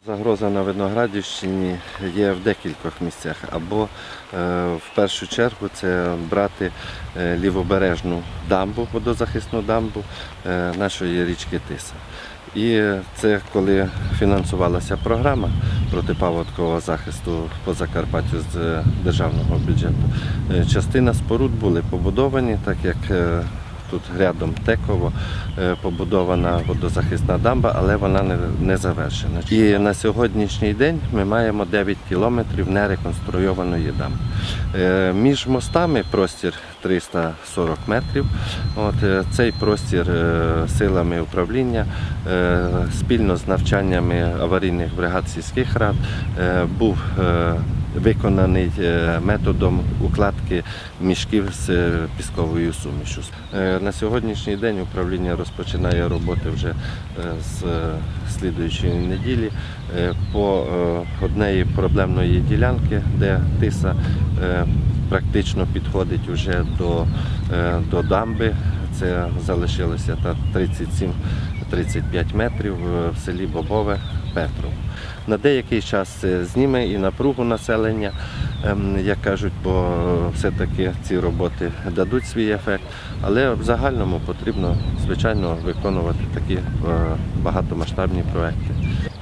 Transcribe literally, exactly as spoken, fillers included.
Загроза на Виноградівщині є в декількох місцях. Або в першу чергу це брати лівобережну дамбу, водозахисну дамбу нашої річки Тиса. І це коли фінансувалася програма протипаводкового захисту по Закарпаттю з державного бюджету. Частина споруд були побудовані, так як тут рядом Теково побудована водозахисна дамба, але вона не завершена. І на сьогоднішній день ми маємо дев'ять кілометрів нереконструйованої дамби. Між мостами простір триста сорок метрів. От, цей простір силами управління спільно з навчаннями аварійних бригад сільських рад був виконаний методом укладки мішків з пісковою сумішю. На сьогоднішній день управління розпочинає роботи вже з слідуючої неділі по однієї проблемної ділянки, де Тиса практично підходить вже до, до дамби. Це залишилося тридцять сім - тридцять п'ять метрів в селі Бобове, Петров. На деякий час це зніме і напругу населення, як кажуть, бо все-таки ці роботи дадуть свій ефект, але в загальному потрібно, звичайно, виконувати такі багатомасштабні проекти.